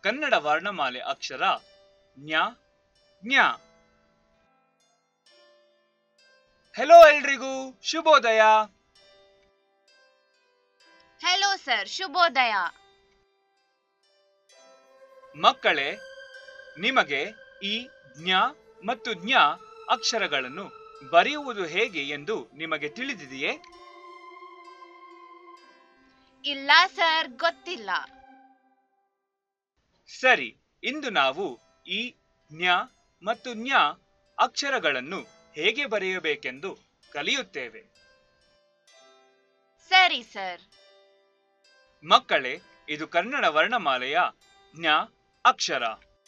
ಕನ್ನಡ ವರ್ಣಮಾಲೆ ಅಕ್ಷರ ಜ್ಞ ಜ್ಞ. Hello ಎಲ್ರಿಗೂ ಶುಭೋದಯ. Hello sir, ಶುಭೋದಯ. ಮಕ್ಕಳೇ, ನಿಮಗೆ ಈ ಜ್ಞ ಮತ್ತು ಜ್ಞ ಅಕ್ಷರಗಳನ್ನು ಬರೆಯುವುದು ಹೇಗೆ ಎಂದು ನಿಮಗೆ ತಿಳಿದಿದೆಯೇ? ಇಲ್ಲ ಸರ್, ಗೊತ್ತಿಲ್ಲ. ಸರಿ, ಇಂದು ನಾವು ಈ ಜ್ಞ ಮತ್ತು ಜ್ಞ ಅಕ್ಷರಗಳನ್ನು ಹೇಗೆ ಬರೆಯಬೇಕೆಂದು ಕಲಿಯುತ್ತೇವೆ. ಸರಿ ಸರ್. ಮಕ್ಕಳೇ, ಇದು ಕನ್ನಡ ವರ್ಣಮಾಲೆಯ ಜ್ಞ ಅಕ್ಷರ.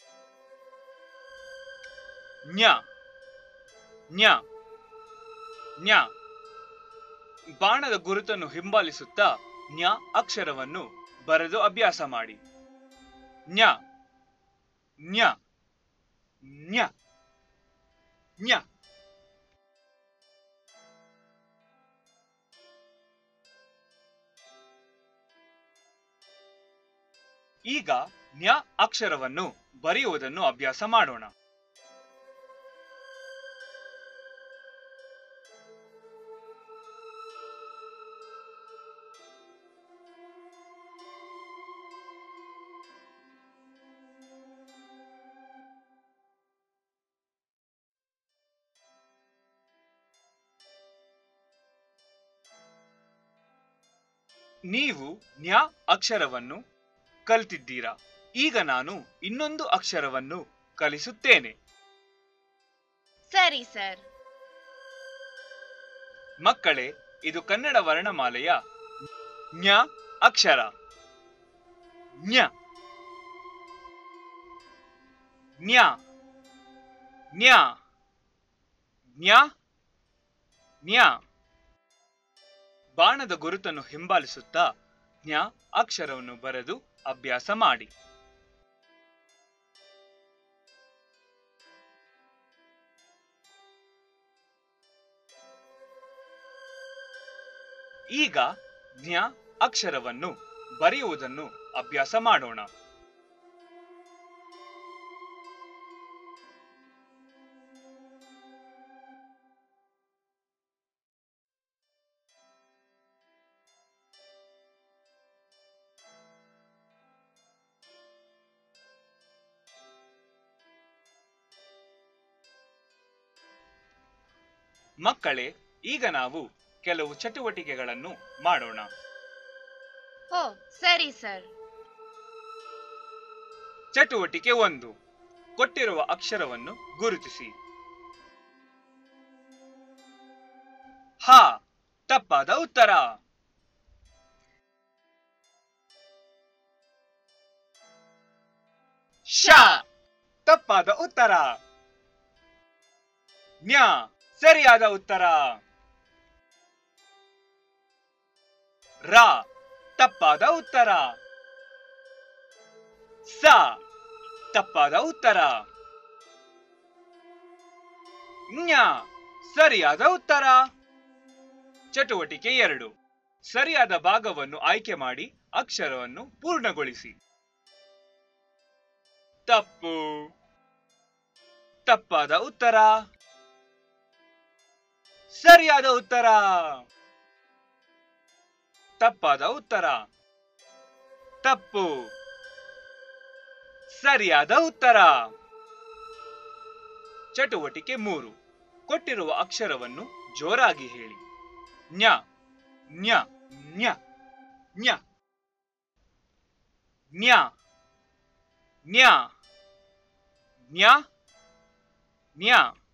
ಜ್ಞ ಜ್ಞ ಜ್ಞ. ಬಾಣದ ಗುರುತನ್ನು ಹಿಂಬಾಲಿಸುತ್ತಾ ಜ್ಞ ಅಕ್ಷರವನ್ನು ಬರೆದು ಅಭ್ಯಾಸ ಮಾಡಿ. ಜ್ಞ ಜ್ಞ ಜ್ಞ ಜ್ಞ. ಈಗ ಜ್ಞ ಅಕ್ಷರವನ್ನು ಬರೆಯುವುದನ್ನು ಅಭ್ಯಾಸ ಮಾಡೋಣ. ನೀವು ಜ್ಞ ಅಕ್ಷರವನ್ನು ಕಲಿತಿದ್ದೀರಾ. ಈಗ ನಾನು ಇನ್ನೊಂದು ಅಕ್ಷರವನ್ನು ಕಲಿಸುತ್ತೇನೆ. ಸರಿ ಸರ್. ಮಕ್ಕಳೇ, ಇದು ಕನ್ನಡ ವರ್ಣಮಾಲೆಯ ಜ್ಞ ಅಕ್ಷರ. ಜ್ಞ ಜ್ಞ ಜ್ಞ ಜ್ಞ ಜ್ಞ. ಬಾಣದ ಗುರುತನ್ನು ಹಿಂಬಾಲಿಸುತ್ತಾ ಜ್ಞ ಅಕ್ಷರವನ್ನು ಬರೆದು ಅಭ್ಯಾಸ ಮಾಡಿ. ಈಗ ಜ್ಞ ಅಕ್ಷರವನ್ನು ಬರೆಯುವುದನ್ನು ಅಭ್ಯಾಸ ಮಾಡೋಣ. ಮಕ್ಕಳೇ, ಈಗ ನಾವು ಕೆಲವು ಚಟುವಟಿಕೆಗಳನ್ನು ಮಾಡೋಣ. ಓ ಸರಿ ಸರ್. ಚಟುವಟಿಕೆ 1, ಕೊಟ್ಟಿರುವ ಅಕ್ಷರವನ್ನು ಗುರುತಿಸಿ. ಹ ತಪ್ಪಾದ ಉತ್ತರ. ಶ ತಪ್ಪಾದ ಉತ್ತರ. ಜ್ಞ ಸರಿಯಾದ ಉತ್ತರ. ರ ತಪ್ಪಾದ ಉತ್ತರ. ಸ ತಪ್ಪಾದ ಉತ್ತರ. ಜ್ಞ ಸರಿಯಾದ ಉತ್ತರ. ಚಟುವಟಿಕೆ 2, ಸರಿಯಾದ ಭಾಗವನ್ನು ಆಯ್ಕೆ ಮಾಡಿ ಅಕ್ಷರವನ್ನು ಪೂರ್ಣಗೊಳಿಸಿ. ತಪ್ಪು. ತಪ್ಪಾದ ಉತ್ತರ. ಸರಿಯಾದ ಉತ್ತರ. ತಪ್ಪಾದ ಉತ್ತರ. ತಪ್ಪು. ಸರಿಯಾದ ಉತ್ತರ. ಚಟುವಟಿಕೆ 3, ಕೊಟ್ಟಿರುವ ಅಕ್ಷರವನ್ನು ಜೋರಾಗಿ ಹೇಳಿ. ಜ್ಞ ಜ್ಞ ಜ್ಞ ಜ್ಞ ಜ್ಞ ಜ್ಞ ಜ್ಞ ಜ್ಞ